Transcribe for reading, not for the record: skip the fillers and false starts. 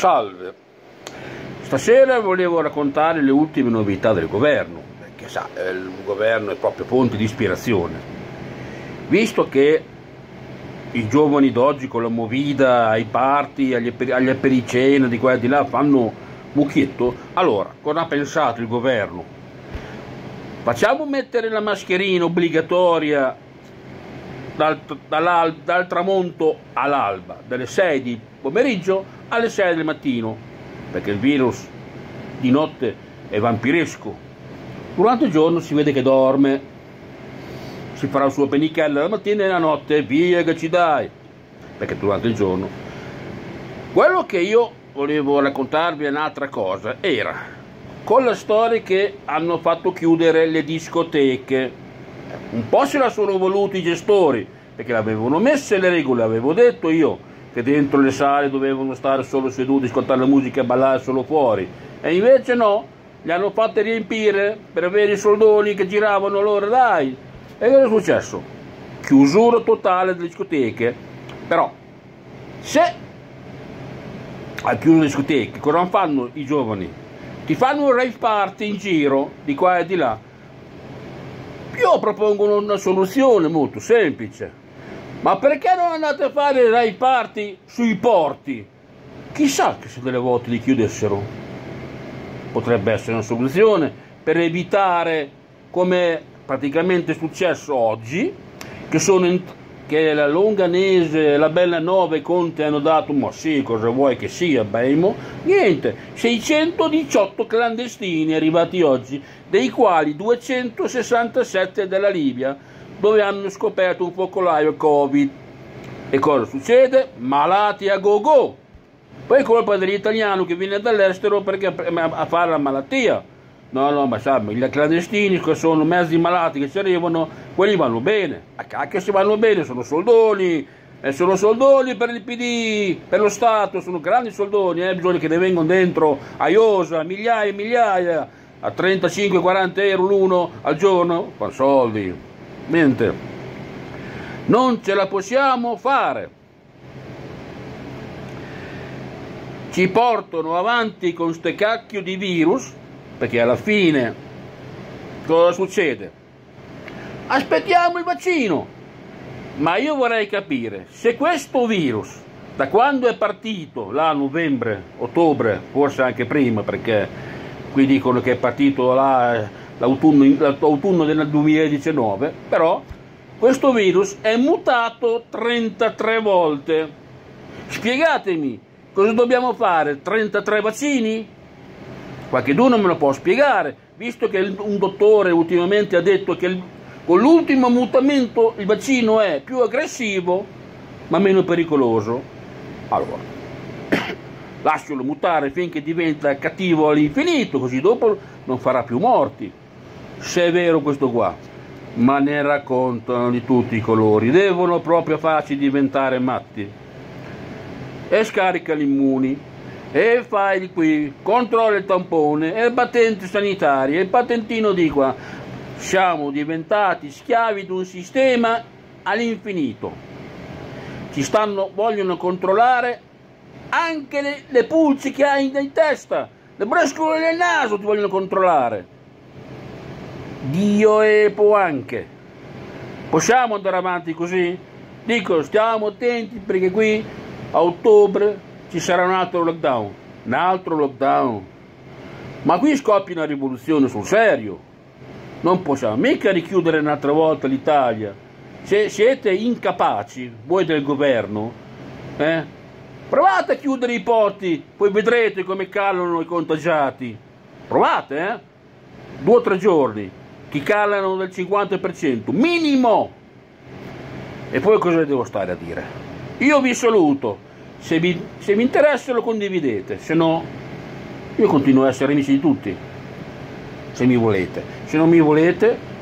Salve, stasera volevo raccontare le ultime novità del governo, perché sa, il governo è proprio fonte di ispirazione. Visto che i giovani d'oggi con la movida ai party, agli apericena di qua e di là fanno mucchietto, allora cosa ha pensato il governo? Facciamo mettere la mascherina obbligatoria dal tramonto all'alba, dalle 6 di pomeriggio alle 6 del mattino, perché il virus di notte è vampiresco. Durante il giorno si vede che dorme, si farà il suo penichello la mattina e la notte via che ci dai, perché durante il giorno. Quello che io volevo raccontarvi è un'altra cosa, era con la storia che hanno fatto chiudere le discoteche. Un po' se la sono voluti i gestori, perché l'avevano messe le regole, avevo detto io che dentro le sale dovevano stare solo seduti, ascoltare la musica e ballare solo fuori, e invece no, li hanno fatti riempire per avere i soldoni che giravano loro, dai. E cosa è successo? Chiusura totale delle discoteche. Però se a chiudere le discoteche cosa fanno i giovani? Ti fanno un rave party in giro di qua e di là. Io propongo una soluzione molto semplice: ma perché non andate a fare i rave party sui porti? Chissà che se delle volte li chiudessero. Potrebbe essere una soluzione per evitare, come praticamente è successo oggi, che la Longanese, la Bellanova e Conte hanno dato, ma sì, cosa vuoi che sia, Beimo? Niente, 618 clandestini arrivati oggi, dei quali 267 dalla Libia, dove hanno scoperto un focolaio Covid. E cosa succede? Malati a go-go. Poi è colpa dell'italiano che viene dall'estero perché a fare la malattia. No, ma sai, i clandestini che sono mezzi malati che ci arrivano, quelli vanno bene. A cacchio se vanno bene, sono soldoni per il PD, per lo Stato, sono grandi soldoni, bisogna che ne vengano dentro a iosa, migliaia e migliaia, a 35-40 euro l'uno al giorno, con soldi. Niente, non ce la possiamo fare. Ci portano avanti con ste cacchio di virus, perché alla fine cosa succede? Aspettiamo il vaccino. Ma io vorrei capire se questo virus, da quando è partito, là a novembre, ottobre, forse anche prima, perché qui dicono che è partito là l'autunno del 2019, però questo virus è mutato 33 volte. Spiegatemi, cosa dobbiamo fare? 33 vaccini? Qualcheduno me lo può spiegare, visto che un dottore ultimamente ha detto che con l'ultimo mutamento il vaccino è più aggressivo ma meno pericoloso. Allora, lascialo mutare finché diventa cattivo all'infinito, così dopo non farà più morti. Se è vero questo qua, ma ne raccontano di tutti i colori, devono proprio farci diventare matti. E scarica gli immuni, e fai di qui, controlla il tampone, e il patente sanitario, e il patentino di qua. Siamo diventati schiavi di un sistema all'infinito. Vogliono controllare anche le pulci che hai in testa, le bruscole nel naso ti vogliono controllare. Dio e può anche. Possiamo andare avanti così? Dico, stiamo attenti perché qui a ottobre ci sarà un altro lockdown. Ma qui scoppia una rivoluzione sul serio. Non possiamo mica richiudere un'altra volta l'Italia. Se siete incapaci, voi del governo, provate a chiudere i porti, poi vedrete come calano i contagiati. Provate, 2 o 3 giorni, che calano del 50%, minimo. E poi cosa devo stare a dire? Io vi saluto. Se vi interessa lo condividete, se no io continuo a essere amici di tutti, se mi volete. Se non mi volete,